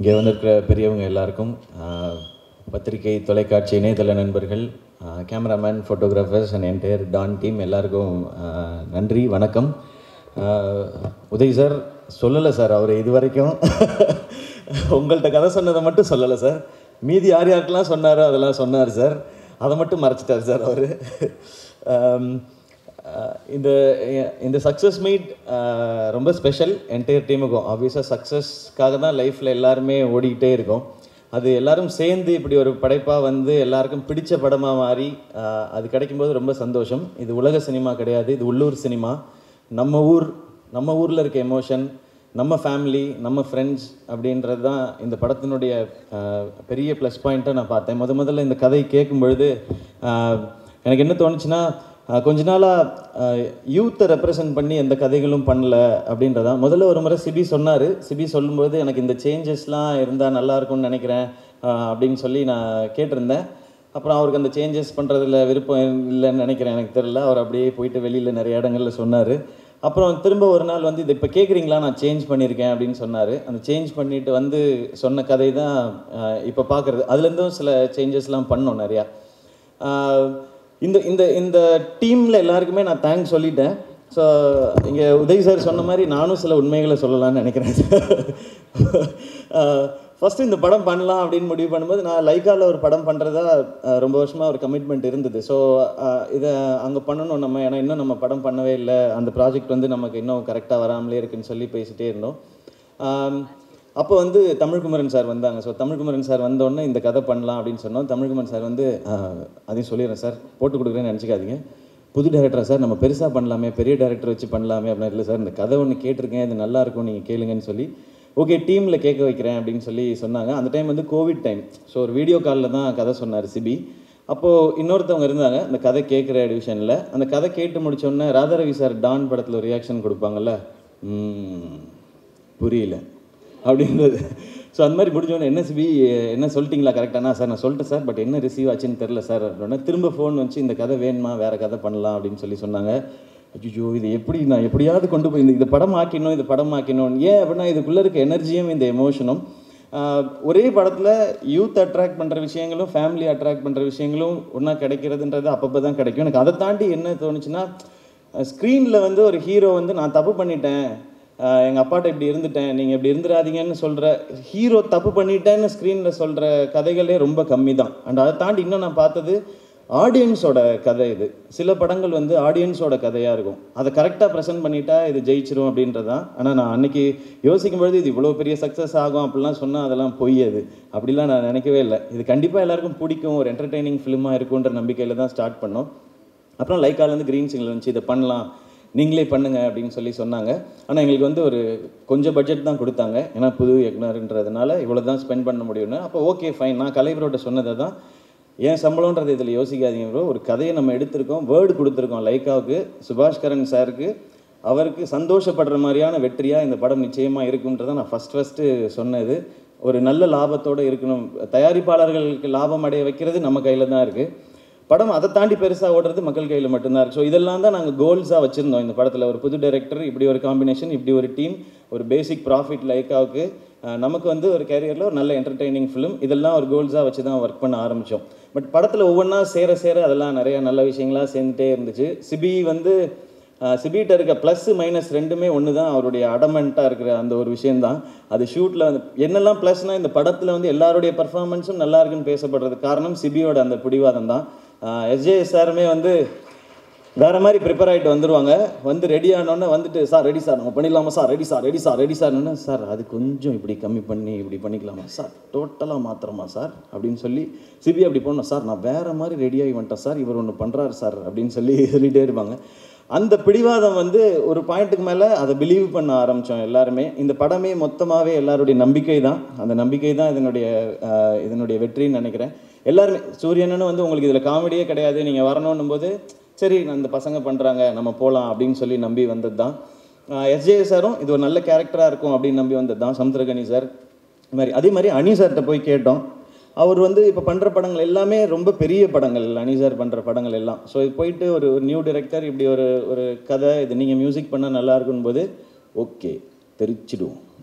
இங்கே வந்திருக்கிற பெரியவங்க எல்லாருக்கும், பத்திரிகை தொலைக்காட்சி இணையதள நண்பர்கள், கேமராமேன், ஃபோட்டோகிராஃபர்ஸ் அண்ட் என்டையர் டான் டீம் எல்லாருக்கும் நன்றி, வணக்கம். உதய் சார் சொல்லலை சார், அவர் இது வரைக்கும் உங்கள்கிட்ட கதை சொன்னதை மட்டும் சொல்லலை சார். மீதி யார் யாருக்கெல்லாம் சொன்னாரோ அதெல்லாம் சொன்னார் சார். அதை மட்டும் மறைச்சிட்டார் சார் அவர். இந்த சக்ஸஸ் மீட் ரொம்ப ஸ்பெஷல் என்டையர் டீமுக்கும். ஆப்வியஸாக சக்ஸஸ்க்காக தான் லைஃப்பில் எல்லாருமே ஓடிக்கிட்டே இருக்கோம். அது எல்லோரும் சேர்ந்து இப்படி ஒரு படைப்பாக வந்து எல்லாருக்கும் பிடிச்ச படமாக மாறி அது கிடைக்கும்போது ரொம்ப சந்தோஷம். இது உலக சினிமா கிடையாது, இது உள்ளூர் சினிமா. நம்ம ஊரில் இருக்க எமோஷன், நம்ம ஃபேமிலி, நம்ம ஃப்ரெண்ட்ஸ் அப்படின்றது தான் இந்த படத்தினுடைய பெரிய ப்ளஸ் பாயிண்ட்டாக நான் பார்த்தேன். முதல்ல இந்த கதை கேட்கும் பொழுது எனக்கு என்ன தோணுச்சுன்னா, கொஞ்ச நாளாக யூத்தை ரெப்ரசன்ட் பண்ணி எந்த கதைகளும் பண்ணல அப்படின்றதான். முதல்ல ஒரு முறை சிபி சொன்னார். சிபி சொல்லும்போது எனக்கு இந்த சேஞ்சஸ்லாம் இருந்தால் நல்லாயிருக்கும்னு நினைக்கிறேன் அப்படின்னு சொல்லி நான் கேட்டிருந்தேன். அப்புறம் அவருக்கு அந்த சேஞ்சஸ் பண்ணுறதுல விருப்பம் இல்லைன்னு நினைக்கிறேன், எனக்கு தெரில. அவர் அப்படியே போயிட்டு வெளியில் நிறைய இடங்களில் சொன்னார். அப்புறம் திரும்ப ஒரு நாள் வந்து இதை இப்போ கேட்குறீங்களா, நான் சேஞ்ச் பண்ணியிருக்கேன் அப்படின்னு சொன்னார். அந்த சேஞ்ச் பண்ணிவிட்டு வந்து சொன்ன கதை தான் இப்போ பார்க்குறது. அதுலேருந்தும் சில சேஞ்சஸ்லாம் பண்ணோம் நிறையா. இந்த இந்த இந்த டீமில் எல்லாருக்குமே நான் தேங்க்ஸ் சொல்லிட்டேன். ஸோ இங்கே உதய் சார் சொன்ன மாதிரி நானும் சில உண்மைகளை சொல்லலாம்னு நினைக்கிறேன். ஃபஸ்ட்டு இந்த படம் பண்ணலாம் அப்படின்னு முடிவு பண்ணும்போது, நான் லைக்காவில் ஒரு படம் பண்ணுறதா ரொம்ப வருஷமாக ஒரு கமிட்மெண்ட் இருந்தது. ஸோ இதை அங்கே பண்ணணும் நம்ம, ஏன்னா இன்னும் நம்ம படம் பண்ணவே இல்லை, அந்த ப்ராஜெக்ட் வந்து நமக்கு இன்னும் கரெக்டாக வராமலே இருக்குன்னு சொல்லி பேசிகிட்டே இருந்தோம். அப்போ வந்து தமிழ்குமரன் சார் வந்தாங்க. ஸோ தமிழ்குமரன் சார் வந்தோடனே இந்த கதை பண்ணலாம் அப்படின்னு சொன்னோம். தமிழ்குமரன் சார் வந்து அதையும் சொல்லிடுறேன் சார், போட்டு கொடுக்குறேன்னு நினச்சிக்காதீங்க, புது டேரக்டராக சார், நம்ம பெருசாக பண்ணலாமே, பெரிய டேரக்டர் வச்சு பண்ணலாமே அப்படின்னா. இல்லை சார், இந்த கதை ஒன்று கேட்டிருக்கேன், இது நல்லாயிருக்கும், நீங்கள் கேளுங்கன்னு சொல்லி ஓகே டீமில் கேட்க வைக்கிறேன் அப்படின்னு சொல்லி சொன்னாங்க. அந்த டைம் வந்து கோவிட் டைம். ஸோ ஒரு வீடியோ காலில் தான் கதை சொன்னார் சிபி. அப்போது இன்னொருத்தவங்க இருந்தாங்க இந்த கதை கேட்குற டிவிஷனில். அந்த கதை கேட்டு முடிச்சோடனே ராதாரவி சார் டான் படத்தில் ஒரு ரியாக்ஷன் கொடுப்பாங்கல்ல, புரியல அப்படின்றது. ஸோ அந்த மாதிரி முடிஞ்சோடனே, என்ன சிபி என்ன சொல்லிட்டீங்களா கரெக்டானா? சார் நான் சொல்லிட்டேன் சார், பட் என்ன ரிசீவ் ஆச்சுன்னு தெரில சார் அப்படின்னா. திரும்ப ஃபோன் வச்சு இந்த கதை வேணுமா, வேறு கதை பண்ணலாம் அப்படின்னு சொல்லி சொன்னாங்க. ஐயோ, இது எப்படி நான் எப்படியாவது கொண்டு போய் இந்த படம் ஆக்கினோம், இது படம் ஆக்கினோம். ஏன் அப்படின்னா, இதுக்குள்ளே இருக்க எனர்ஜியும் இந்த எமோஷனும் ஒரே படத்தில் யூத் அட்ராக்ட் பண்ணுற விஷயங்களும் ஃபேமிலி அட்ராக்ட் பண்ணுற விஷயங்களும் ஒன்றா கிடைக்கிறதுன்றது அப்பப்போ தான் கிடைக்கும். எனக்கு அதை தாண்டி என்ன தோணுச்சுன்னா, ஸ்க்ரீனில் வந்து ஒரு ஹீரோ வந்து நான் தப்பு பண்ணிட்டேன், எங்கள் அப்பாட்ட இப்படி இருந்துட்டேன், நீங்கள் இப்படி இருந்துடாதீங்கன்னு சொல்கிற ஹீரோ, தப்பு பண்ணிட்டேன்னு ஸ்க்ரீனில் சொல்கிற கதைகளே ரொம்ப கம்மி தான். அண்ட் அதை தாண்டி இன்னும் நான் பார்த்தது ஆடியன்ஸோட கதை. இது சில படங்கள் வந்து ஆடியன்ஸோட கதையாக இருக்கும், அதை கரெக்டாக ப்ரெசென்ட் பண்ணிட்டா இது ஜெயிச்சிரும் அப்படின்றது தான். ஆனால் நான் அன்றைக்கி யோசிக்கும்பொழுது இது இவ்வளோ பெரிய சக்ஸஸ் ஆகும் அப்படிலாம் சொன்னால் அதெல்லாம் பொய். அது அப்படிலாம் நான் நினைக்கவே இல்லை. இது கண்டிப்பாக எல்லாருக்கும் பிடிக்கும், ஒரு என்டர்டெய்னிங் ஃபிலிமாக இருக்குன்ற நம்பிக்கையில் தான் ஸ்டார்ட் பண்ணோம். அப்புறம் லைக்காலேருந்து க்ரீன் சிக்னல் வந்துச்சு, இதை பண்ணலாம், நீங்களே பண்ணுங்க அப்படின்னு சொல்லி சொன்னாங்க. ஆனால் எங்களுக்கு வந்து ஒரு கொஞ்சம் பட்ஜெட் தான் கொடுத்தாங்க, ஏன்னா புது இயக்குனர்ன்றதுனால இவ்வளோ தான் ஸ்பெண்ட் பண்ண முடியும்னு. அப்போ ஓகே ஃபைன், நான் கலைவரோட சொன்னதை தான், ஏன் சம்பளம்ன்றது இதில் யோசிக்காதீங்க ப்ரோ, ஒரு கதையை நம்ம எடுத்திருக்கோம், வேர்டு கொடுத்துருக்கோம் லைக்காவுக்கு, சுபாஷ்கரன் சாருக்கு, அவருக்கு சந்தோஷப்படுற மாதிரியான வெற்றியாக இந்த படம் நிச்சயமாக இருக்குன்றதை நான் ஃபஸ்ட்டு சொன்னது. ஒரு நல்ல லாபத்தோடு இருக்கணும், தயாரிப்பாளர்களுக்கு லாபம் அடைய வைக்கிறது நம்ம கையில் தான் இருக்குது. படம் அதை தாண்டி பெருசாக ஓடுறது மக்கள் கையில் மட்டும்தான் இருக்குது. ஸோ இதெல்லாம் தான் நாங்கள் கோல்ஸாக வச்சுருந்தோம் இந்த படத்தில். ஒரு புது டைரக்டர், இப்படி ஒரு காம்பினேஷன், இப்படி ஒரு டீம், ஒரு பேசிக் ப்ராஃபிட் லைக்காவுக்கு, நமக்கு வந்து ஒரு கேரியரில் ஒரு நல்ல என்டர்டெய்னிங் ஃபிலிம், இதெல்லாம் ஒரு கோல்ஸாக வச்சு தான் ஒர்க் பண்ண ஆரம்பித்தோம். பட் படத்தில் ஒவ்வொன்றா சேர அதெல்லாம் நிறையா நல்ல விஷயங்களாக சேர்ந்துட்டே இருந்துச்சு. சிபி வந்து சிபிகிட்ட இருக்க ப்ளஸ் மைனஸ் ரெண்டுமே ஒன்று தான், அவருடைய அடமெண்ட்டாக இருக்கிற அந்த ஒரு விஷயந்தான். அது ஷூட்டில் வந்து என்னெல்லாம் ப்ளஸ்னால், இந்த படத்தில் வந்து எல்லாருடைய பர்ஃபார்மன்ஸும் நல்லா இருக்குன்னு பேசப்படுறதுக்கு காரணம் சிபியோட அந்த பிடிவாதம் தான். எஸ்ஜே சாருமே வந்து வேறு மாதிரி ப்ரிப்பேர் ஆகிட்டு வந்துடுவாங்க. வந்து ரெடி ஆனோடனே வந்துட்டு, சார் ரெடி சார், நம்ம பண்ணிடலாமா sir, ready sir ready sir ready சார்னு, சார் அது கொஞ்சம் இப்படி கம்மி பண்ணி இப்படி பண்ணிக்கலாமா சார், டோட்டலாக மாத்திரமா சார் அப்படின்னு சொல்லி சிபி அப்படி போனோம். சார் நான் வேறு மாதிரி ரெடியாகி வந்துட்டேன் சார், இவர் ஒன்று பண்ணுறாரு சார் அப்படின்னு சொல்லிகிட்டே இருப்பாங்க. அந்த பிடிவாதம் வந்து ஒரு பாயிண்ட்டுக்கு மேலே அதை பிலீவ் பண்ண ஆரம்பித்தோம் எல்லாருமே. இந்த படமே மொத்தமாகவே எல்லாருடைய நம்பிக்கை தான், அந்த நம்பிக்கை தான் இதனுடைய வெற்றின்னு நினைக்கிறேன். எல்லாருமே சூரியன்னு வந்து உங்களுக்கு இதில் காமெடியே கிடையாது, நீங்கள் வரணுன்னும் போது சரி அந்த பசங்க பண்ணுறாங்க நம்ம போகலாம் அப்படின்னு சொல்லி நம்பி வந்தது தான். எஸ்ஜே சாரும் இது ஒரு நல்ல கேரக்டராக இருக்கும் அப்படின்னு நம்பி வந்தது தான். சமுத்திரகனி சார் அதே மாதிரி அனி சார்கிட்ட போய் கேட்டோம். அவர் வந்து இப்போ பண்ணுற படங்கள் எல்லாமே ரொம்ப பெரிய படங்கள், அனி சார் பண்ணுற படங்கள் எல்லாம். ஸோ இது போயிட்டு ஒரு நியூ டைரக்டர் இப்படி ஒரு கதை, இது நீங்கள் மியூசிக் பண்ணால் நல்லா இருக்குன்னு போது ஓகே தெரிச்சிடுவோம்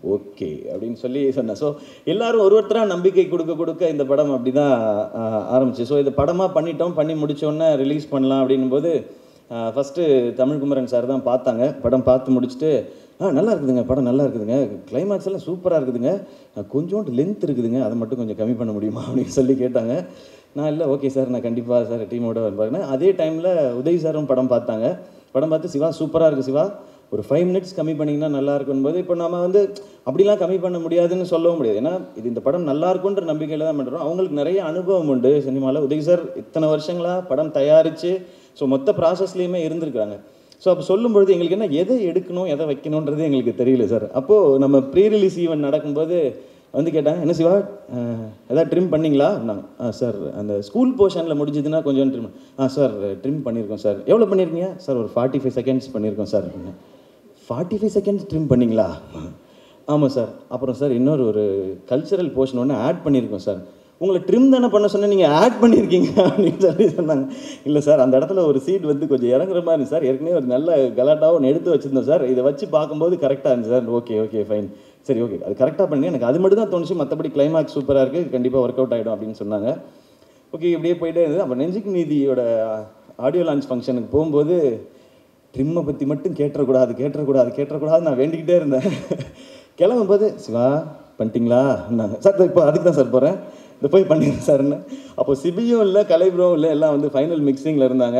ஓகே அப்படின்னு சொல்லி சொன்னேன். ஸோ எல்லோரும் ஒருத்தராக நம்பிக்கை கொடுக்க கொடுக்க இந்த படம் அப்படி தான் ஆரம்பிச்சு. ஸோ இது படமாக பண்ணிட்டோம், பண்ணி முடித்தோன்னே ரிலீஸ் பண்ணலாம் அப்படின்னும்போது ஃபஸ்ட்டு தமிழ்குமரன் சார் தான் பார்த்தாங்க. படம் பார்த்து முடிச்சுட்டு நல்லா இருக்குதுங்க, படம் நல்லா இருக்குதுங்க, கிளைமேக்ஸ் எல்லாம் சூப்பராக இருக்குதுங்க, கொஞ்சோண்டு லென்த் இருக்குதுங்க, அதை மட்டும் கொஞ்சம் கம்மி பண்ண முடியுமா அப்படின்னு சொல்லி கேட்டாங்க. நான் இல்லை ஓகே சார், நான் கண்டிப்பாக சார் டீமோட வருவாங்க. அதே டைமில் உதய் சாரும் படம் பார்த்தாங்க. படம் பார்த்து சிவா சூப்பராக இருக்குது சிவா, ஒரு 5 மினிட்ஸ் கம்மி பண்ணிங்கன்னா நல்லா இருக்கும்போது, இப்போ நம்ம வந்து அப்படிலாம் கம்மி பண்ண முடியாதுன்னு சொல்லவும் முடியாது. ஏன்னா இது இந்த படம் நல்லா இருக்குன்ற நம்பிக்கையில் தான் பண்ணுறோம். அவங்களுக்கு நிறைய அனுபவம் உண்டு சினிமாவில். உதய் சார் இத்தனை வருஷங்களாக படம் தயாரித்து ஸோ மொத்த ப்ராசஸ்லேயுமே இருந்திருக்காங்க. ஸோ அப்போ சொல்லும்பொழுது எங்களுக்கு என்ன எதை எடுக்கணும் எதை வைக்கணுன்றது எங்களுக்கு தெரியல சார். அப்போது நம்ம ப்ரீ ரிலீஸ் ஈவெண்ட் நடக்கும்போது வந்து கேட்டாங்க, என்ன சிவா எதாவது ட்ரிம் பண்ணிங்களா? சார் அந்த ஸ்கூல் போர்ஷனில் முடிஞ்சதுன்னா கொஞ்சம் ட்ரிம். சார் ட்ரிம் பண்ணியிருக்கோம் சார். எவ்வளோ பண்ணியிருக்கீங்க சார்? ஒரு 45 செகண்ட்ஸ் பண்ணியிருக்கோம் சார். 45 செகண்ட்ஸ் ட்ரிம் பண்ணிங்களா? ஆமாம் சார். அப்புறம் சார் இன்னொரு ஒரு கல்ச்சரல் போர்ஷன் ஒன்று ஆட் பண்ணியிருக்கோம் சார். உங்களை ட்ரிம் தானே பண்ண சொன்னேன், நீங்கள் ஆட் பண்ணியிருக்கீங்க அப்படின்னு சொல்லி சொன்னாங்க. இல்லை சார், அந்த இடத்துல ஒரு சீட் வந்து கொஞ்சம் இறங்குற மாதிரி சார், ஏற்கனவே ஒரு நல்ல கலாட்டாவும் ஒன்று எடுத்து வச்சுருந்தோம் சார், இதை வச்சு பார்க்கும்போது கரெக்டாக இருந்துச்சு சார். ஓகே ஓகே ஃபைன், சரி ஓகே, அது கரெக்டாக பண்ணி எனக்கு அது மட்டும் தான் தோணுச்சு, மற்றபடி கிளைமேக்ஸ் சூப்பராக இருக்குது, கண்டிப்பாக ஒர்க் அவுட் ஆகிடும் அப்படின்னு சொன்னாங்க. ஓகே, இப்படியே போயிட்டே இருந்தது. அப்போ நெஞ்சுக்கு நீதியோட ஆடியோ லான்ச் ஃபங்க்ஷனுக்கு போகும்போது ட்ரிம்மை பற்றி மட்டும் கேட்டுறக்கூடாது நான் வேண்டிக்கிட்டே இருந்தேன். கிளம்பும்போது சிவா பண்ணிட்டீங்களா நாங்கள் சார், இப்போ அதுக்கு தான் சார் போகிறேன், இதை போய் பண்ணிடுறேன் சார்ன்னு. அப்போ சிபியும் இல்லை, கலைபுரம் இல்லை, எல்லாம் வந்து ஃபைனல் மிக்சிங்கில் இருந்தாங்க.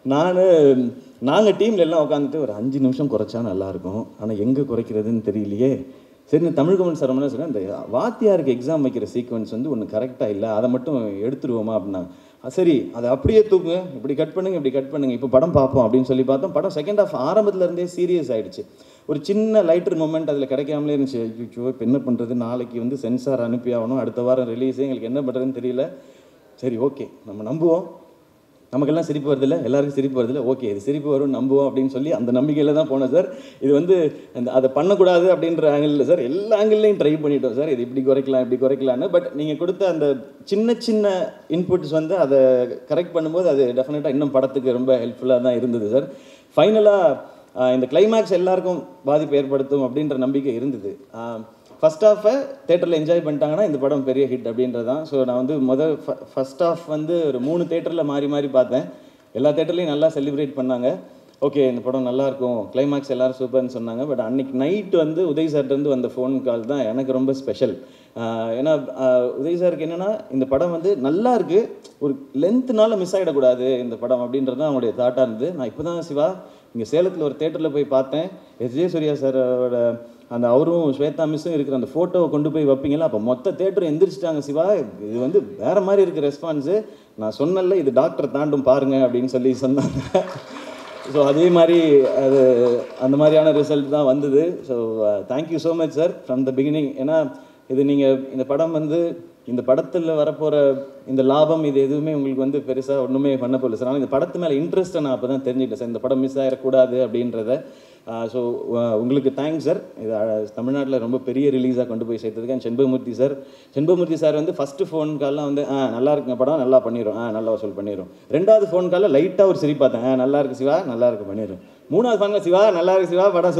நாங்கள் டீமில் எல்லாம் உட்காந்துட்டு ஒரு 5 நிமிஷம் குறைச்சா நல்லாயிருக்கும், ஆனால் எங்கே குறைக்கிறதுன்னு தெரியலையே. சரி, தமிழ்குமரன் சார் என்ன சொன்னேன், இந்த வாத்தியாருக்கு எக்ஸாம் வைக்கிற சீக்வன்ஸ் வந்து ஒன்று கரெக்டாக இல்லை, அதை மட்டும் எடுத்துருவோமா அப்படின்னாங்க. சரி, அதை அப்படியே தூக்குங்க, இப்படி கட் பண்ணுங்க, இப்போ படம் பார்ப்போம் அப்படின்னு சொல்லி பார்த்தோம். படம் செகண்ட் ஹாஃப் ஆரம்பத்துலேருந்தே சீரியஸ் ஆகிடுச்சு. ஒரு சின்ன லைட்டர் மூமெண்ட் அதில் கிடைக்காமலே இருந்துச்சு. ஐயோ இப்போ என்ன பண்ணுறது, நாளைக்கு வந்து சென்சார் அனுப்பி ஆகணும், அடுத்த வாரம் ரிலீஸு, எங்களுக்கு என்ன பண்ணுறதுன்னு தெரியல. சரி ஓகே, நம்ம நம்புவோம், நமக்கெல்லாம் சிரிப்பு வருதில்ல, எல்லாருக்கும் சிரிப்பு வருதில்ல, ஓகே இது சிரிப்பு வரும் நம்புவோம் அப்படின்னு சொல்லி அந்த நம்பிக்கையில் தான் போனேன் சார். இது வந்து அதை பண்ணக்கூடாது அப்படின்ற ஆங்கிளில் சார், எல்லா ஆங்கிள்லையும் ட்ரை பண்ணிட்டோம் சார், இது இப்படி குறைக்கலான்னு. பட் நீங்கள் கொடுத்த அந்த சின்ன இன்புட்ஸ் வந்து அதை கரெக்ட் பண்ணும்போது அது டெஃபினட்டாக இன்னும் படத்துக்கு ரொம்ப ஹெல்ப்ஃபுல்லாக தான் இருந்தது சார். ஃபைனலாக இந்த கிளைமேக்ஸ் எல்லாருக்கும் பாதிப்பு ஏற்படுத்தும் அப்படின்ற நம்பிக்கை இருந்தது. ஃபஸ்ட் ஹாஃபை தேட்டரில் என்ஜாய் பண்ணிட்டாங்கன்னா இந்த படம் பெரிய ஹிட் அப்படின்றது தான். ஸோ நான் வந்து ஃபஸ்ட் ஹாஃப் வந்து ஒரு 3 தேட்டரில் மாறி பார்த்தேன். எல்லா தேட்டர்லையும் நல்லா செலிப்ரேட் பண்ணாங்க. ஓகே இந்த படம் நல்லாயிருக்கும், கிளைமேக்ஸ் எல்லோரும் சூப்பர்னு சொன்னாங்க. பட் அன்றைக்கி நைட்டு வந்து உதய் சார்ட்டேருந்து வந்த ஃபோன் கால் தான் எனக்கு ரொம்ப ஸ்பெஷல். ஏன்னா உதய் சாருக்கு என்னென்னா, இந்த படம் வந்து நல்லா இருக்குது, ஒரு லென்த்துனால மிஸ் ஆகிடக்கூடாது இந்த படம் அப்படின்றது தான் அவங்களுடைய தாட்டாக இருந்தது. நான் இப்போ தான் சிவா இங்கே சேலத்தில் ஒரு தேட்டரில் போய் பார்த்தேன், எஸ்.ஜே. சூர்யா சாரோட அந்த அவரும் ஸ்வேதா மிஸ்ஸும் இருக்கிற அந்த ஃபோட்டோவை கொண்டு போய் வைப்பீங்களா, அப்போ மொத்த தேட்டரும் எந்திரிச்சிட்டாங்க சிவா, இது வந்து வேறு மாதிரி இருக்குது ரெஸ்பான்ஸு. நான் சொன்னல இது டாக்டர் தாண்டும் பாருங்கள் அப்படின்னு சொல்லி சொன்னாங்க. ஸோ அதே மாதிரி அது அந்த மாதிரியான ரிசல்ட் தான் வந்தது. So thank you so much sir from the beginning. ஏன்னா இது நீங்கள் இந்த படம் வந்து இந்த படத்தில் வரப்போகிற இந்த லாபம் இது எதுவுமே உங்களுக்கு வந்து பெருசாக ஒன்றுமே பண்ண போகல சார். ஆனால் இந்த படத்து மேலே இன்ட்ரெஸ்ட்டை நான் அப்போ தான் தெரிஞ்சுக்கிட்டேன் சார், இந்த படம் மிஸ் ஆகிடக்கூடாது அப்படின்றத. ஸோ உங்களுக்கு தேங்க்ஸ் சார், இது தமிழ்நாட்டில் ரொம்ப பெரிய ரிலீஸாக கொண்டு போய் சேர்த்ததுக்கு. அண்ட் செண்பகமூர்த்தி சார் வந்து ஃபஸ்ட்டு ஃபோன் கால்லாம் வந்து நல்லா இருக்குங்க படம், நல்லா பண்ணிடும், நல்லா வசூல் பண்ணிடும். 2வது ஃபோன் காலில் லைட்டாக ஒரு சிரி பார்த்தேன், நல்லா இருக்கு சிவா, நல்லா இருக்கு பண்ணிடும். 3வது ஃபோன் கால் சிவா நல்லா இருக்கு சிவா படம்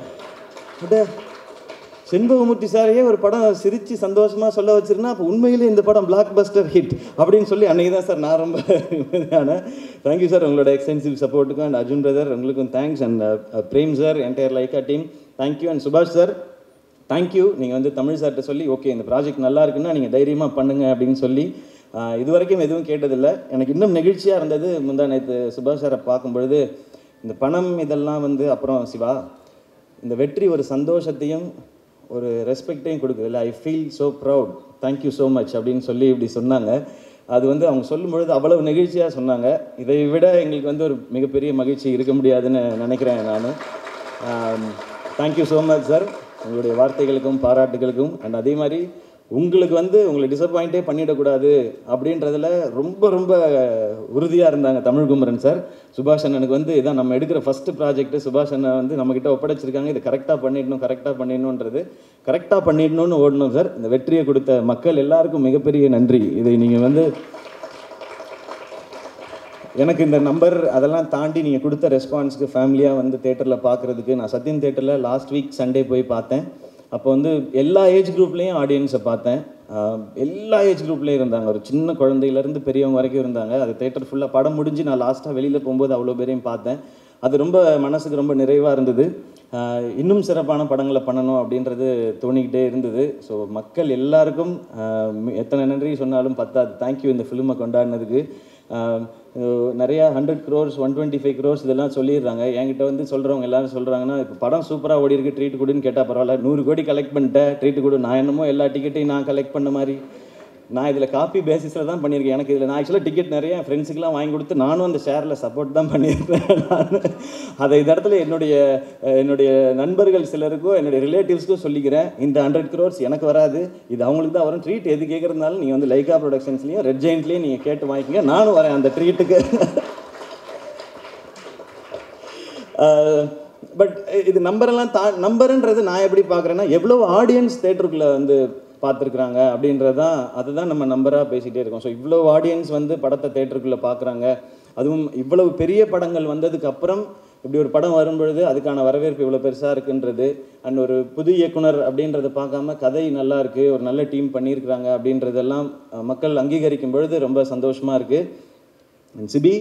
பட் செண்பகமூர்த்தி சாரையே ஒரு படம் சிரித்து சந்தோஷமாக சொல்ல வச்சிருந்தா அப்போ உண்மையிலே இந்த படம் பிளாக் பஸ்டர் ஹிட் அப்படின்னு சொல்லி அன்றைக்கி தான் சார் நான் ரொம்ப நிம்மதியான. தேங்க்யூ சார் உங்களோட எக்ஸ்டென்சிவ் சப்போர்ட்டுக்கும். அண்ட் அர்ஜுன் பிரதர் உங்களுக்கும் thanks. And Prem sir, entire Lyca team thank you. And Subash sir thank you. நீங்கள் வந்து தமிழ் சார்கிட்ட சொல்லி ஓகே இந்த ப்ராஜெக்ட் நல்லா இருக்குன்னா நீங்கள் தைரியமாக பண்ணுங்கள் அப்படின்னு சொல்லி இது வரைக்கும் எதுவும் கேட்டதில்லை. எனக்கு இன்னும் நெகிழ்ச்சியாக இருந்தது முந்தா நேற்று சுபாஷ் சாரை பார்க்கும்பொழுது, இந்த பணம் இதெல்லாம் வந்து அப்புறம் சிவா இந்த வெற்றி ஒரு சந்தோஷத்தையும் ஒரு ரெஸ்பெக்டையும் கொடுக்குது இல்லை, I feel so proud, thank you so much அப்படின்னு சொல்லி இப்படி சொன்னாங்க. அது வந்து அவங்க சொல்லும்பொழுது அவ்வளவு நெகிழ்ச்சியாக சொன்னாங்க. இதை விட எங்களுக்கு வந்து ஒரு மிகப்பெரிய மகிழ்ச்சி இருக்க முடியாதுன்னு நினைக்கிறேன் நான். தேங்க்யூ ஸோ மச் சார் உங்களுடைய வார்த்தைகளுக்கும் பாராட்டுகளுக்கும். அண்ட் அதே மாதிரி உங்களுக்கு வந்து உங்களை டிசப்பாயிண்ட்டே பண்ணிடக்கூடாது அப்படின்றதில் ரொம்ப ரொம்ப உறுதியாக இருந்தாங்க தமிழ்குமரன் சார். சுபாஷ் அண்ணனுக்கு வந்து இதான் நம்ம எடுக்கிற ஃபஸ்ட்டு ப்ராஜெக்ட்டு, சுபாஷ் அண்ணன் வந்து நம்மக்கிட்ட ஒப்படைச்சிருக்காங்க, இதை கரெக்டாக பண்ணிடணுன்றது கரெக்டாக பண்ணிடணும்னு ஓடணும் சார். இந்த வெற்றியை கொடுத்த மக்கள் எல்லாருக்கும் மிகப்பெரிய நன்றி. இதை நீங்கள் வந்து எனக்கு இந்த நம்பர் அதெல்லாம் தாண்டி நீங்கள் கொடுத்த ரெஸ்பான்ஸுக்கு ஃபேமிலியாக வந்து தேட்டரில் பார்க்குறதுக்கு, நான் சத்யம் தேட்டரில் லாஸ்ட் வீக் சண்டே போய் பார்த்தேன். அப்போ வந்து எல்லா ஏஜ் குரூப்லேயும் ஆடியன்ஸை பார்த்தேன். எல்லா ஏஜ் குரூப்லேயும் இருந்தாங்க. ஒரு சின்ன குழந்தையிலேருந்து பெரியவங்க வரைக்கும் இருந்தாங்க. அது தேட்டர் ஃபுல்லாக படம் முடிஞ்சு நான் லாஸ்ட்டாக வெளியில் போகும்போது அவ்வளோ பேரையும் பார்த்தேன். அது ரொம்ப மனசுக்கு ரொம்ப நிறைவாக இருந்தது. இன்னும் சிறப்பான படங்களை பண்ணணும் அப்படின்றது தோணிக்கிட்டே இருந்தது. ஸோ மக்கள் எல்லாருக்கும் எத்தனை நன்றி சொன்னாலும் பத்தாது. தேங்க்யூ இந்த ஃபிலிமை கொண்டாடினதுக்கு. நிறையா 100 crores 125 crores இதெல்லாம் சொல்லிடுறாங்க. என்கிட்ட வந்து சொல்கிறவங்க எல்லாரும் சொல்கிறாங்கன்னா, இப்போ படம் சூப்பராக ஓடி இருக்கு, ட்ரீட் கொடுன்னு கேட்டால் பரவாயில்ல, 100 கோடி கலெக்ட் பண்ணிட்டேன், ட்ரீட் கொடு. நான் என்னமோ எல்லா டிக்கெட்டையும் நான் கலெக்ட் பண்ண மாதிரி. நான் இதில் காப்பி பேசிஸில் தான் பண்ணியிருக்கேன். எனக்கு இதில் நான் ஆக்சுவலாக டிக்கெட் நிறைய என் ஃப்ரெண்ட்ஸுக்கெலாம் வாங்கி கொடுத்து நானும் அந்த ஷேரில் சப்போர்ட் தான் பண்ணியிருக்கேன். அதை இந்த இடத்துல என்னுடைய நண்பர்கள் சிலருக்கும் என்னுடைய ரிலேட்டிவ்ஸ்க்கும் சொல்லிக்கிறேன். இந்த 100 crores எனக்கு வராது, இது அவங்களுக்கு தான் வரும். ட்ரீட் எது கேட்குறதுனாலும் நீங்கள் வந்து லைக்கா ப்ரொடக்ஷன்ஸ்லையும் ரெட் ஜெயின்ட்லேயும் நீங்கள் கேட்டு வாங்கிக்கங்க, நானும் வரேன் அந்த ட்ரீட்டுக்கு. பட் இது நம்பருன்றது நான் எப்படி பார்க்குறேன்னா, எவ்வளோ ஆடியன்ஸ் தேட்டருக்குள்ளே வந்து பார்த்துருக்குறாங்க அப்படின்றது தான், அதுதான் நம்ம நம்பராக பேசிகிட்டே இருக்கோம். ஸோ இவ்வளோ ஆடியன்ஸ் வந்து படத்தை தேட்டருக்குள்ளே பார்க்குறாங்க. அதுவும் இவ்வளவு பெரிய படங்கள் வந்ததுக்கு அப்புறம் இப்படி ஒரு படம் வரும்பொழுது அதுக்கான வரவேற்பு இவ்வளோ பெருசாக இருக்குன்றது, அண்ட் ஒரு புது இயக்குனர் அப்படின்றத பார்க்காம கதை நல்லா இருக்குது, ஒரு நல்ல டீம் பண்ணியிருக்கிறாங்க அப்படின்றதெல்லாம் மக்கள் அங்கீகரிக்கும் பொழுது ரொம்ப சந்தோஷமாக இருக்குது. சிபி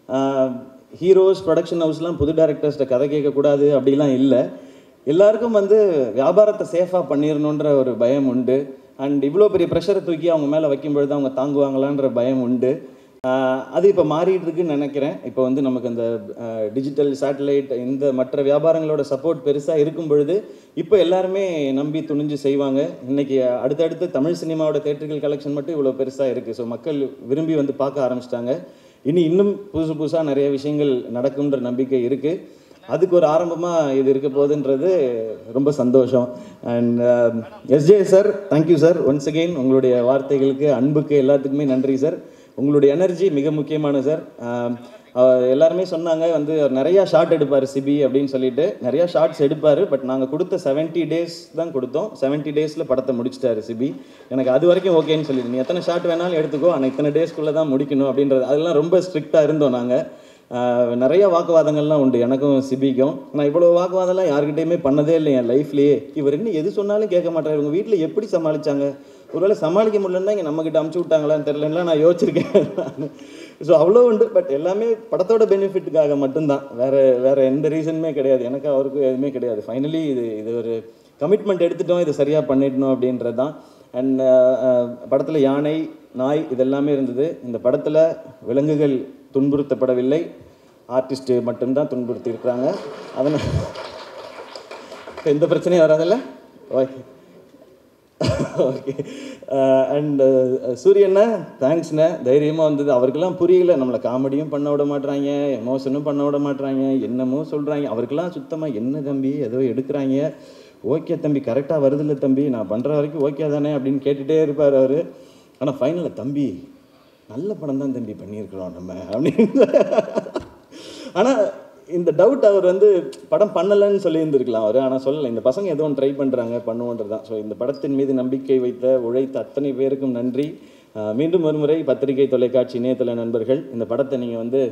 ஹீரோஸ் ப்ரொடக்ஷன் ஹவுஸ்லாம் புது டைரக்டர்ஸ்கிட்ட கதை கேட்கக்கூடாது அப்படிலாம் இல்லை. எல்லாருக்கும் வந்து வியாபாரத்தை சேஃபாக பண்ணிடணுன்ற ஒரு பயம் உண்டு. அண்ட் இவ்வளோ பெரிய ப்ரெஷரை தூக்கி அவங்க மேலே வைக்கும்பொழுது அவங்க தாங்குவாங்களான்ற பயம் உண்டு. அது இப்போ மாறிட்டு இருக்குன்னு நினைக்கிறேன். இப்போ வந்து நமக்கு அந்த டிஜிட்டல் சேட்டலைட் இந்த மற்ற வியாபாரங்களோட சப்போர்ட் பெருசாக இருக்கும் பொழுது இப்போ எல்லாருமே நம்பி துணிஞ்சு செய்வாங்க. இன்றைக்கி அடுத்தடுத்து தமிழ் சினிமாவோட தேட்டர்கள் கலெக்ஷன் மட்டும் இவ்வளோ பெருசாக இருக்குது. ஸோ மக்கள் விரும்பி வந்து பார்க்க ஆரம்பிச்சிட்டாங்க. இன்னும் புதுசாக நிறைய விஷயங்கள் நடக்கும்ன்ற நம்பிக்கை இருக்குது. அதுக்கு ஒரு ஆரம்பமாக இது இருக்க போகுதுன்றது ரொம்ப சந்தோஷம். And SJ sir, thank you sir once again. உங்களுடைய வார்த்தைகளுக்கு, அன்புக்கு, எல்லாத்துக்குமே நன்றி சார். உங்களுடைய எனர்ஜி மிக முக்கியமான சார். எல்லாருமே சொன்னாங்க வந்து நிறையா ஷார்ட் எடுப்பார் சிபி அப்படின்னு சொல்லிட்டு. நிறையா ஷார்ட்ஸ் எடுப்பார். பட் நாங்கள் கொடுத்த 70 days தான் கொடுத்தோம். 70 daysல படத்தை முடிச்சிட்டாரு சிபி. எனக்கு அது வரைக்கும் ஓகேன்னு சொல்லிடு, நீ எத்தனை ஷார்ட் வேணாலும் எடுத்துக்கோ, ஆனால் இத்தனை டேஸ்க்குள்ளே தான் முடிக்கணும் அப்படின்றது. அதெல்லாம் ரொம்ப ஸ்ட்ரிக்டாக இருந்தோம் நாங்கள். நிறைய வாக்குவாதங்கள்லாம் உண்டு எனக்கும் சிபிக்கும். நான் இவ்வளோ வாக்குவாதம்லாம் யார்கிட்டையுமே பண்ணதே இல்லை என் லைஃப்லேயே. இவர் இன்னும் எது சொன்னாலும் கேட்க மாட்டார். இவங்க வீட்டில் எப்படி சமாளித்தாங்க, ஒருவேளை சமாளிக்க முடியலன்னா இங்கே நம்மக்கிட்ட அமுச்சு விட்டாங்களான்னு தெரியலன்னா நான் யோசிச்சிருக்கேன். ஸோ அவ்வளோ உண்டு. பட் எல்லாமே படத்தோட பெனிஃபிட்டுக்காக மட்டும்தான், வேறு எந்த ரீசனுமே கிடையாது. எனக்கு அவருக்கும் எதுவுமே கிடையாது. ஃபைனலி இது ஒரு கமிட்மெண்ட் எடுத்துட்டோம், இதை சரியாக பண்ணிடணும் அப்படின்றது தான். அண்ட் படத்தில் யானை, நாய் இதெல்லாமே இருந்தது. இந்த படத்தில் விலங்குகள் துன்புறுத்தப்படவில்லை, ஆர்டிஸ்ட்டு மட்டும்தான் துன்புறுத்தி இருக்கிறாங்க. அதனால் எந்த பிரச்சனையும் வராதில்ல. Okay okay. அண்ட் சூரியண்ணா தேங்க்ஸ்ண்ணே, தைரியமாக வந்தது. அவருக்கெல்லாம் புரியல, நம்மளை காமெடியும் பண்ண விட மாட்டுறாங்க, எமோஷனும் பண்ண விட மாட்டுறாங்க, என்னமோ சொல்கிறாங்க. அவருக்கெல்லாம் சுத்தமாக என்ன தம்பி ஏதோ எடுக்கிறாங்க, ஓகே தம்பி கரெக்டாக வருதில்ல தம்பி, நான் பண்ணுற வரைக்கும் ஓகே தானே அப்படின்னு கேட்டுகிட்டே இருப்பார் அவர். ஆனால் ஃபைனலில் தம்பி நல்ல படம் தான் தம்பி பண்ணியிருக்கிறோம் நம்ம அப்படின்னு. ஆனால் இந்த டவுட் அவர் வந்து படம் பண்ணலைன்னு சொல்லியிருந்துருக்கலாம் அவர். ஆனால் சொல்லலை, இந்த பசங்க ஏதோ ஒன்று ட்ரை பண்ணுறாங்க பண்ணுவோன்றது தான். ஸோ இந்த படத்தின் மீது நம்பிக்கை வைத்த உழைத்த அத்தனை பேருக்கும் நன்றி. மீண்டும் ஒரு முறை பத்திரிகை, தொலைக்காட்சி, இணையதள நண்பர்கள், இந்த படத்தை நீங்கள் வந்து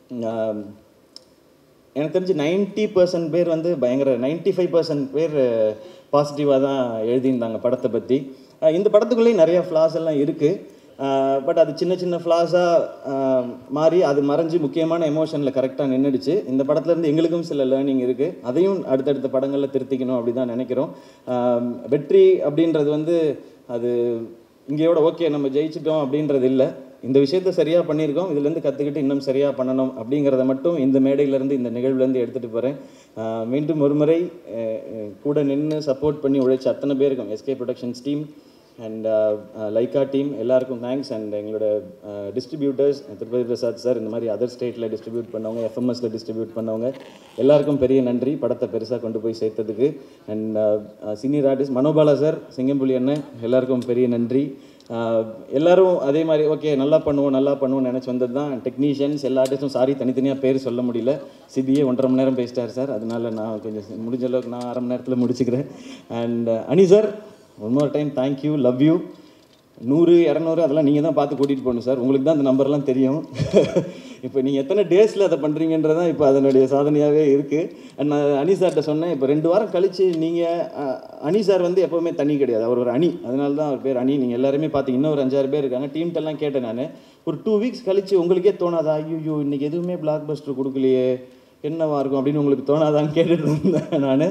எனக்கு தெரிஞ்சு 90% பேர் வந்து பயங்கர 95% பேர் பாசிட்டிவாக தான் எழுதியிருந்தாங்க படத்தை பற்றி. இந்த படத்துக்குள்ளேயும் நிறைய ஃப்ளாஸ் எல்லாம் இருக்குது. பட் அது சின்ன சின்ன ஃப்ளாஸாக மாறி அது மறைஞ்சு முக்கியமான எமோஷனில் கரெக்டாக நின்றுடுச்சு. இந்த படத்துலேருந்து எங்களுக்கும் சில லேர்னிங் இருக்குது. அதையும் அடுத்தடுத்த படங்களில் திருத்திக்கணும் அப்படி தான் நினைக்கிறோம். வெற்றி அப்படின்றது வந்து அது இங்கேயோட ஓகே நம்ம ஜெயிச்சிட்டோம் அப்படின்றது இல்லை. இந்த விஷயத்தை சரியாக பண்ணியிருக்கோம், இதுலேருந்து கற்றுக்கிட்டு இன்னும் சரியாக பண்ணணும் அப்படிங்கிறத மட்டும் இந்த மேடையிலேருந்து, இந்த நிகழ்வுலேருந்து எடுத்துகிட்டு போகிறேன். மீண்டும் ஒரு முறை கூட நின்று சப்போர்ட் பண்ணி உழைச்ச அத்தனை பேருக்கும், SK productions team and Lyca team எல்லாருக்கும் தேங்க்ஸ். அண்ட் எங்களோட டிஸ்ட்ரிபியூட்டர்ஸ் திருப்பதி பிரசாத் சார், இந்த மாதிரி அதர் ஸ்டேட்டில் டிஸ்ட்ரிபியூட் பண்ணவங்க, எஃப்எம்எஸில் டிஸ்ட்ரிபியூட் பண்ணவங்க எல்லாருக்கும் பெரிய நன்றி படத்தை பெருசாக கொண்டு போய் சேர்த்ததுக்கு. And senior artist Manobala sir, Singampuli அண்ணன் எல்லாருக்கும் பெரிய நன்றி. எல்லோரும் அதே மாதிரி ஓகே நல்லா பண்ணுவோம் நினச்சி வந்தது தான். டெக்னீஷியன்ஸ் எல்லா ஆர்டிஸ்ட்டும் சாரி தனித்தனியாக பேர் சொல்ல முடியல, சிபிஏ 1.5 மணி நேரம் பேசிட்டார் சார், அதனால நான் கொஞ்சம் முடிஞ்ச அளவுக்கு நான் 1/2 மணி நேரத்தில் முடிச்சுக்கிறேன். And Ani sir, one more time thank you, love you. 100, 200 அதெல்லாம் நீங்கள் தான் பார்த்து கூட்டிகிட்டு போகணும் சார், உங்களுக்கு தான் அந்த நம்பர்லாம் தெரியும். இப்போ நீங்கள் எத்தனை டேஸில் அதை பண்ணுறீங்கன்றதான் இப்போ அதனுடைய சாதனையாகவே இருக்குது. அண்ட் நான் அனி சார்கிட்ட சொன்னேன், இப்போ 2 வாரம் கழித்து நீங்கள் அனி சார் வந்து எப்போவுமே தனி கிடையாது, அவர் ஒரு அணி, அதனால தான் அவர் பேர் அணி. நீங்கள் எல்லாருமே பார்த்தீங்க, இன்னும் ஒரு 5-6 பேர் இருக்காங்க. டீம்கிட்டலாம் கேட்டேன் நான், ஒரு 2 வீக்ஸ் கழித்து உங்களுக்கே தோணாதா, ஐயோ இன்றைக்கி எதுவுமே பிளாக் பஸ்டர் கொடுக்கலையே என்னவா இருக்கும் அப்படின்னு உங்களுக்கு தோணாதான்னு கேட்டுட்டு இருந்தேன் நான்.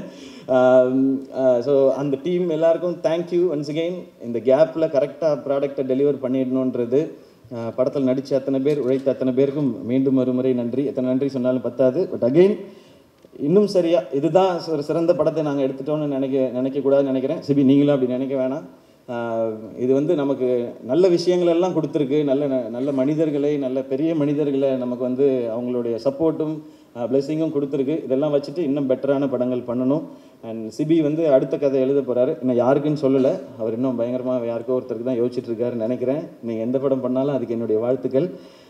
ஸோ அந்த டீம் எல்லாருக்கும் தேங்க்யூ ஒன்ஸ் அகெயின். இந்த கேப்பில் கரெக்டாக ப்ராடக்டை டெலிவர் பண்ணிடணுன்றது, படத்தில் நடித்த அத்தனை பேர், உழைத்த அத்தனை பேருக்கும் மீண்டும் ஒரு முறை நன்றி. எத்தனை நன்றி சொன்னாலும் பத்தாது. பட் அகெயின் இன்னும் சரியாக இதுதான் ஒரு சிறந்த படத்தை நாங்கள் எடுத்துட்டோன்னு நினைக்கக்கூடாதுன்னு நினைக்கிறேன். சிபி நீங்களும் அப்படி நினைக்க வேணாம். இது வந்து நமக்கு நல்ல விஷயங்கள் எல்லாம் கொடுத்துருக்கு, நல்ல மனிதர்களை, நல்ல பெரிய மனிதர்களை நமக்கு வந்து அவங்களுடைய சப்போர்ட்டும் பிளெஸிங்கும் கொடுத்துருக்கு. இதெல்லாம் வச்சுட்டு இன்னும் பெட்டரான படங்கள் பண்ணணும். அண்ட் சிபி வந்து அடுத்த கதை எழுத போகிறாரு. இன்னும் யாருக்குன்னு சொல்லலை, அவர் இன்னும் பயங்கரமாக யாருக்கோ ஒருத்தருக்கு தான் யோசிச்சுட்டு இருக்காருன்னு நினைக்கிறேன். நீங்கள் எந்த படம் பண்ணாலும் அதுக்கு என்னுடைய வாழ்த்துக்கள்.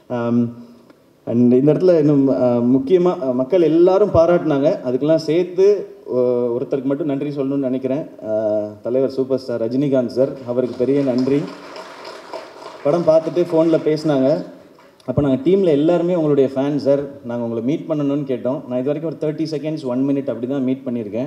அண்ட் இந்த இடத்துல இன்னும் முக்கியமாக மக்கள் எல்லாரும் பாராட்டினாங்க, அதுக்கெல்லாம் சேர்த்து ஒருத்தருக்கு மட்டும் நன்றி சொல்லணும்னு நினைக்கிறேன். தலைவர் சூப்பர் ஸ்டார் ரஜினிகாந்த் சார், அவருக்கு பெரிய நன்றி. படம் பார்த்துட்டு ஃபோனில் பேசினாங்க. அப்போ நாங்கள் டீமில் எல்லாருமே உங்களுடைய ஃபேன் சார், நாங்கள் உங்களை மீட் பண்ணணும்னு கேட்டோம். நான் இது வரைக்கும் ஒரு 30 செகண்ட்ஸ் 1 மினிட் அப்படி தான் மீட் பண்ணியிருக்கேன்.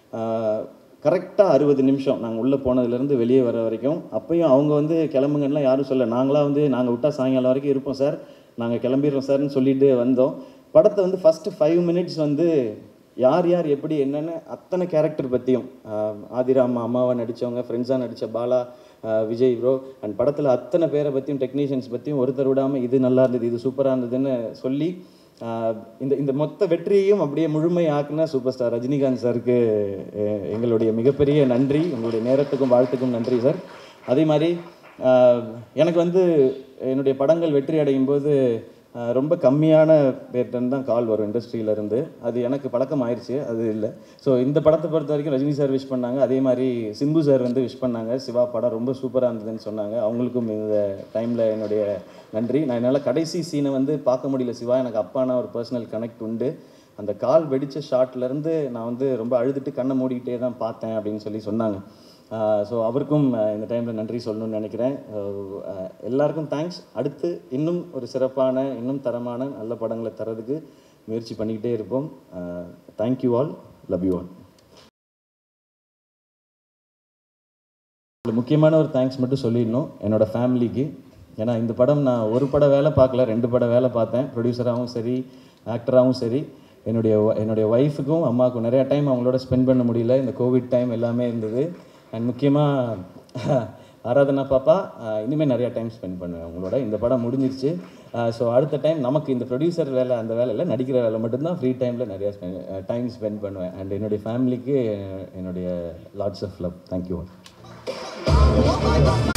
கரெக்டாக 60 நிமிஷம் நாங்கள் உள்ளே போனதுலேருந்து வெளியே வர வரைக்கும். அப்போயும் அவங்க வந்து கிளம்புங்கலாம் யாரும் சொல்ல, நாங்களாம் வந்து நாங்கள் விட்டால் சாயங்காலம் வரைக்கும் இருப்போம் சார், நாங்கள் கிளம்பிடுறோம் சார்னு சொல்லிட்டு வந்தோம். படத்தை வந்து ஃபஸ்ட்டு 5 மினிட்ஸ் வந்து யார் யார் எப்படி என்னென்னு அத்தனை கேரக்டர் பற்றியும், ஆதிராமா அம்மாவை நடித்தவங்க, ஃப்ரெண்ட்ஸாக நடித்த பாலா, விஜய் ப்ரோ, அண்ட் படத்தில் அத்தனை பேரை பற்றியும் டெக்னீஷியன்ஸ் பற்றியும் ஒருத்தர் விடாமல் இது நல்லா இருந்தது, இது சூப்பராக இருந்ததுன்னு சொல்லி இந்த மொத்த வெற்றியையும் அப்படியே முழுமை ஆக்குன சூப்பர் ஸ்டார் ரஜினிகாந்த் சாருக்கு எங்களுடைய மிகப்பெரிய நன்றி. உங்களுடைய நேரத்துக்கும் வாழ்த்துக்கும் நன்றி சார். அதே மாதிரி எனக்கு வந்து என்னுடைய படங்கள் வெற்றி அடையும் போது ரொம்ப கம்மியான பேர்டன் தான் கால் வரும் இண்டஸ்ட்ரியிலேருந்து. அது எனக்கு பழக்கம் ஆயிடுச்சு, அது இல்லை. ஸோ இந்த படத்தை பொறுத்த வரைக்கும் ரஜினி சார் விஷ் பண்ணாங்க, அதே மாதிரி சிம்பு சார் வந்து விஷ் பண்ணாங்க. சிவா படம் ரொம்ப சூப்பராக இருந்ததுன்னு சொன்னாங்க. அவங்களுக்கும் இந்த டைமில் என்னுடைய நன்றி. நான் என்னால் கடைசி சீனை வந்து பார்க்க முடியல சிவா, எனக்கு அப்பானா ஒரு பர்சனல் கனெக்ட் உண்டு. அந்த கால் வெடித்த ஷாட்லேருந்து நான் வந்து ரொம்ப அழுதுட்டு கண்ணை மூடிக்கிட்டே தான் பார்த்தேன் அப்படின்னு சொல்லி சொன்னாங்க. ஸோ அவருக்கும் இந்த டைமில் நன்றி சொல்லணும்னு நினைக்கிறேன். எல்லாருக்கும் தேங்க்ஸ். அடுத்து இன்னும் ஒரு சிறப்பான, இன்னும் தரமான நல்ல படங்களை தரதுக்கு முயற்சி பண்ணிக்கிட்டே இருப்போம். Thank you all, love you all. முக்கியமான ஒரு தேங்க்ஸ் மட்டும் சொல்லிடணும் என்னோடய ஃபேமிலிக்கு. ஏன்னா இந்த படம் நான் ஒரு பட வேலை பார்க்கல, 2 பட வேலை பார்த்தேன். ப்ரொடியூசராகவும் சரி, ஆக்டராகவும் சரி. என்னுடைய ஒய்ஃபுக்கும் அம்மாவுக்கும் நிறையா டைம் அவங்களோட ஸ்பெண்ட் பண்ண முடியல, இந்த கோவிட் டைம் எல்லாமே இருந்தது. அண்ட் முக்கியமாக ஆராதனா பாப்பா, இனிமேல் நிறையா டைம் ஸ்பெண்ட் பண்ணுவேன் அவங்களோட. இந்த படம் முடிஞ்சிருச்சு. ஸோ அடுத்த டைம் நமக்கு இந்த ப்ரொடியூசர் வேலை, அந்த வேலையில் நடிக்கிற வேலை மட்டும்தான் ஃப்ரீ டைமில் நிறையா டைம் ஸ்பெண்ட் பண்ணுவேன். அண்ட் என்னுடைய ஃபேமிலிக்கு என்னுடைய லாட்ஸ் ஆஃப் லவ். தேங்க்யூ.